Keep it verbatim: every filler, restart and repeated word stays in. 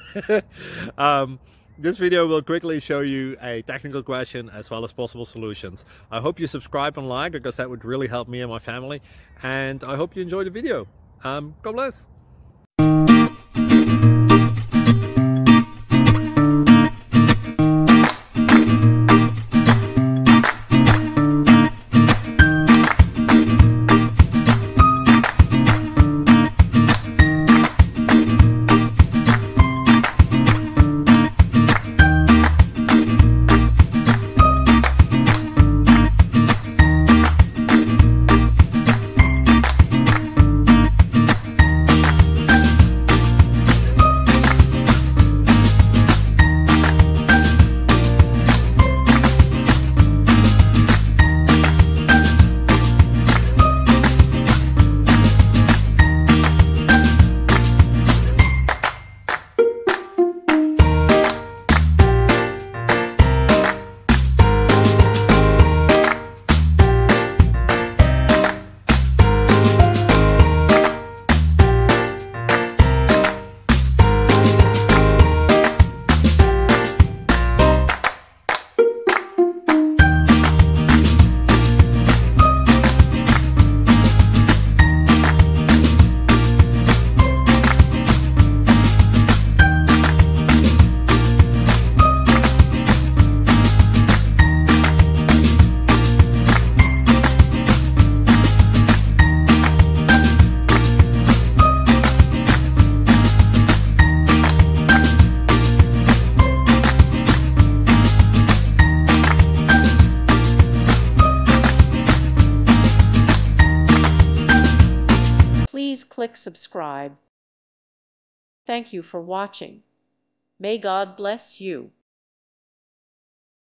um, this video will quickly show you a technical question as well as possible solutions. I hope you subscribe and like, because that would really help me and my family. And I hope you enjoy the video. Um, God bless. Please click subscribe. Thank you for watching. May God bless you.